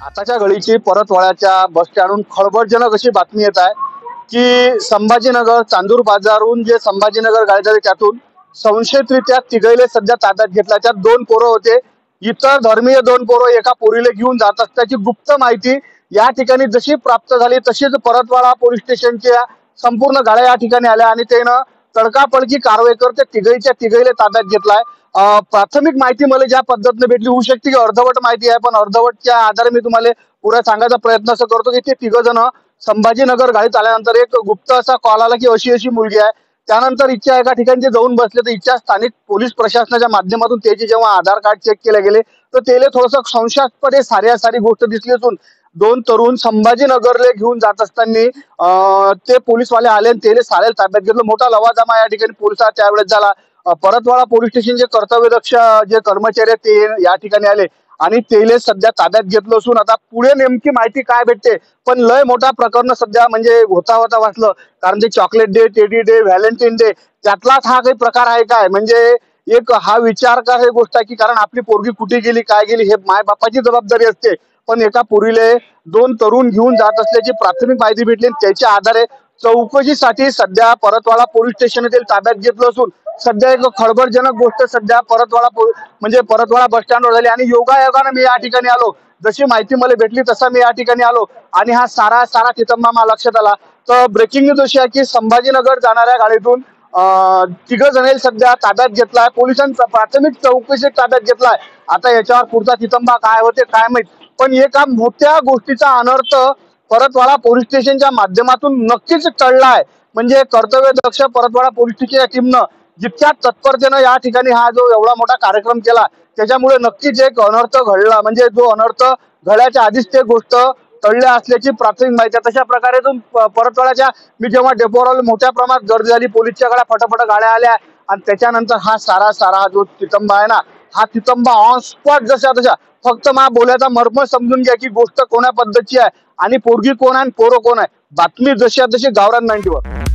आताच्या घडीची परतवाड्याच्या बस स्टँडहून खळबळजनक अशी बातमी येत आहे की संभाजीनगर चांदूर बाजारहून जे संभाजीनगर गाडी जाते त्यातून संशयितरित्या तिघैले सध्या ताब्यात घेतला। त्यात दोन पोरं होते, इतर धर्मीय दोन पोरं एका पोरीला घेऊन जात असल्याची गुप्त माहिती या ठिकाणी जशी प्राप्त झाली तशीच परतवाडा पोलीस स्टेशनच्या संपूर्ण गाड्या या ठिकाणी आल्या आणि त्यानं तडकाफडकी कारवाई करत तिघैच्या तिघैले ताब्यात घेतलाय। प्राथमिक माहिती मला ज्या पद्धतीने भेटली, होऊ शकते की अर्धवट माहिती आहे, पण अर्धवटच्या आधारे मी तुम्हाला पुरा सांगायचा प्रयत्न असं करतो की ते तिघ जण संभाजीनगर गाडीत आल्यानंतर एक गुप्त असा कॉल आला की अशी अशी मुलगी आहे। त्यानंतर इच्छा एका ठिकाणी ते जाऊन बसले तर इच्छा स्थानिक पोलीस प्रशासनाच्या माध्यमातून त्याचे जेव्हा आधार कार्ड चेक केले गेले तर त्याला थोडंसं संशयास्पद सारी गोष्ट दिसली असून दोन तरुण संभाजीनगरले घेऊन जात असताना ते पोलीसवाले आले आणि त्याला साऱ्याला ताब्यात घेतलं। मोठा लवाजमा या ठिकाणी पोलिसात त्यावेळेस झाला। परतवाडा पोलीस स्टेशनचे कर्तव्यदक्ष जे कर्मचारी आहेत ते या ठिकाणी आले आणि तेले सध्या ताब्यात घेतलं असून आता पुढे नेमकी माहिती काय भेटते, पण लय मोठा प्रकरण सध्या म्हणजे होता वाचलं। कारण ते chocolate day, teddy day, Valentine day त्यातलाच हा काही प्रकार आहे काय, म्हणजे एक हा विचार का हे गोष्ट आहे की कारण आपली पोरगी कुठे गेली काय गेली हे माय बापाची जबाबदारी असते, पण एका पोरीले दोन तरुण घेऊन जात असल्याची प्राथमिक माहिती भेटली। त्याच्या आधारे चौकशीसाठी सध्या परतवाडा पोलीस स्टेशनमध्ये ताब्यात घेतलं असून सध्या एक खळबळजनक गोष्ट सध्या परतवाडा बस स्टँडवर झाली आणि योगायोगाने मी या ठिकाणी आलो। जशी माहिती मला भेटली तसा मी या ठिकाणी आलो आणि हा सारा तितंबा मला लक्षात आला। तर ब्रेकिंग न्यूज अशी आहे की संभाजीनगर जाणाऱ्या गाडीतून तिघ जण सध्या ताब्यात घेतलाय पोलिसांचा, प्राथमिक चौकशी ताब्यात घेतलाय। आता याच्यावर पुढचा तितंबा काय होते काय माहित, पण एका मोठ्या गोष्टीचा अनर्थ परतवाडा पोलीस स्टेशनच्या माध्यमातून नक्कीच टळलाय। म्हणजे कर्तव्यदक्ष परतवाडा पोलीस स्टेशनच्या टीमनं जितक्या तत्परतेनं या ठिकाणी हा जो एवढा मोठा कार्यक्रम केला त्याच्यामुळे नक्कीच एक अनर्थ घडला, म्हणजे जो अनर्थ घडल्याच्या आधीच ते गोष्ट टळल्या असल्याची प्राथमिक माहिती आहे। तशा प्रकारे परतवाड्याच्या मी जेव्हा डेपोवर मोठ्या प्रमाणात गर्दी झाली, पोलीसच्या गाड्या फटाफट गाड्या आल्या आणि त्याच्यानंतर हा सारा जो तितंबा आहे ना, हा तितंबा ऑन स्पॉट जशा तशा फक्त मा बोलायचा मर्म समजून घ्या की गोष्ट कोण्या पद्धतीची आहे आणि पोरगी कोण आहे आणि पोरं कोण आहे। बातमी जशी गावरान 90 वर।